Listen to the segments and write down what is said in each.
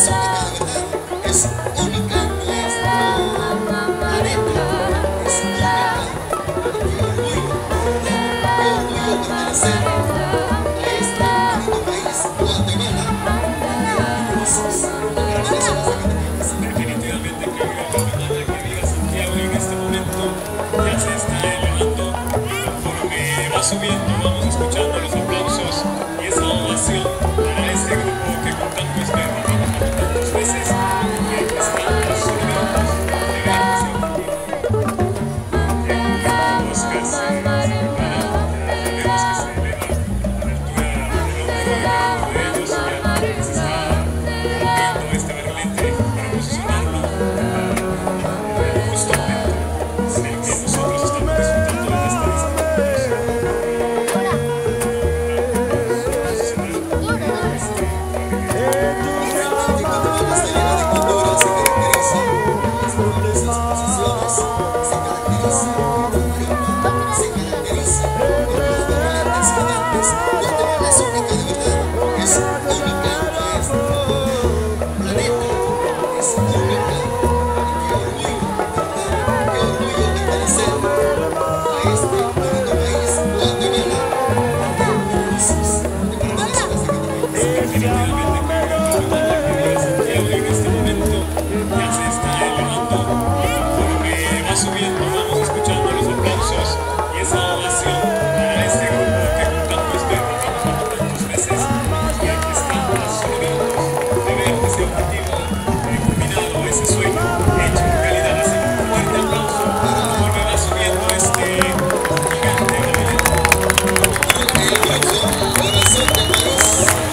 Subiendo, vamos escuchando los aplausos y esa ovación para este grupo que con tanto esmero ha trabajado tantas veces y que estamos orgullosos de ver que se ha tenemos que se eleva a la altura de ellos y ya se está rompiendo este barrilete para posicionarlo justamente en el que nosotros estamos disfrutando de esta subiendo, vamos escuchando los aplausos y esa ovación para este grupo que con tanto esmero ha trabajado tantas veces y aquí estamos orgullosos de ver ese objetivo culminado, ese sueño hecho realidad. Así que un fuerte aplauso conforme va subiendo este gigante barrilete. Corazón del país.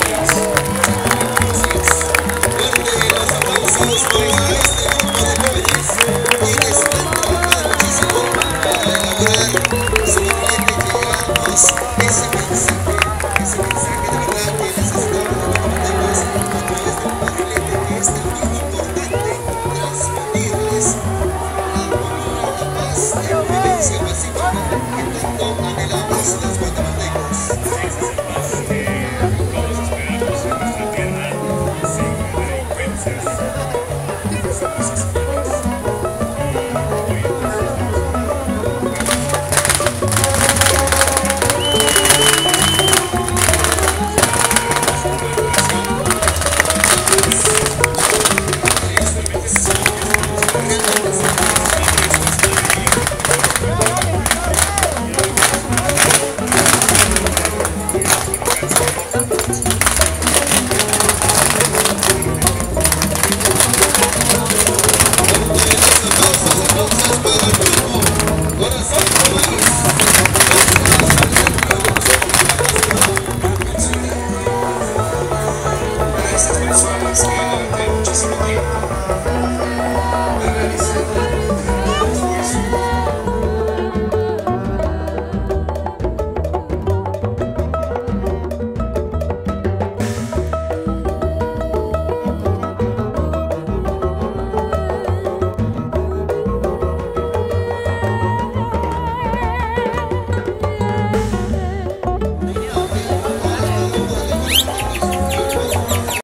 Fuerte los aplausos para este grupo de jóvenes quienes están trabajando muchísimo para elaborar solamente llegarnos ese mensaje de verdad que necesitamos recomendarnos a través del barrilete, que es también importante transmitirles la cultura, la paz, la convivencia pacífica que tanto anhelamos los guatemaltecos. Esa es la paz que todos esperamos en nuestra tierra, sin delincuencias, sin cosas malas. Realmente